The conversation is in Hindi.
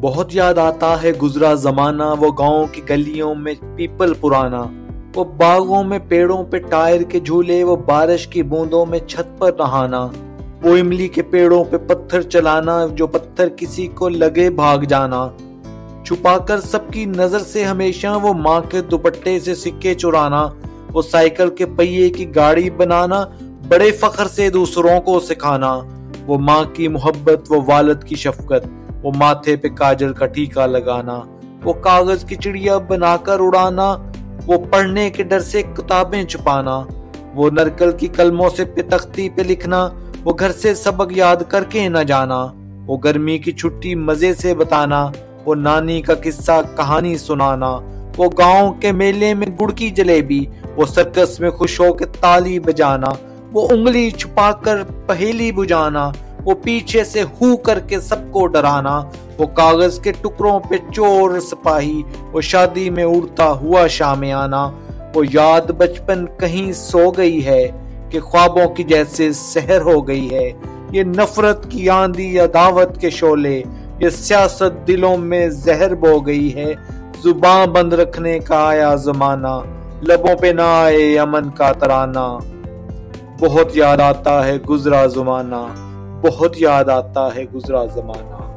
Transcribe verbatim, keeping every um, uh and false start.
बहुत याद आता है गुजरा जमाना, वो गांव की गलियों में पीपल पुराना, वो बागों में पेड़ों पे टायर के झूले, वो बारिश की बूंदों में छत पर नहाना, वो इमली के पेड़ों पे पत्थर चलाना, जो पत्थर किसी को लगे भाग जाना, छुपाकर सबकी नजर से हमेशा वो माँ के दुपट्टे से सिक्के चुराना, वो साइकिल के पहिए की गाड़ी बनाना, बड़े फख्र से दूसरों को सिखाना, वो माँ की मोहब्बत, वो वालिद की शफकत, वो माथे पे काजल का टीका लगाना, वो कागज की चिड़िया बनाकर उड़ाना, वो पढ़ने के डर से किताबें छुपाना, वो नरकल की कलमों से पे तख्ती पे लिखना, वो घर से सबक याद करके न जाना, वो गर्मी की छुट्टी मजे से बताना, वो नानी का किस्सा कहानी सुनाना, वो गांव के मेले में गुड़ की जलेबी, वो सर्कस में खुश होकर ताली बजाना, वो उंगली छुपाकर पहेली बुझाना, वो पीछे से हू करके सबको डराना, वो कागज के टुकड़ों पे चोर सिपाही, वो शादी में उड़ता हुआ शामियाना, वो याद बचपन कहीं सो गई है कि ख्वाबों की जैसे सहर हो गई है, ये नफरत की आंधी अदावत के शोले, ये सियासत दिलों में जहर बो गई है, जुबान बंद रखने का आया जमाना, लबों पे ना आए अमन का तराना। बहुत याद आता है गुजरा जमाना, बहुत याद आता है गुजरा जमाना।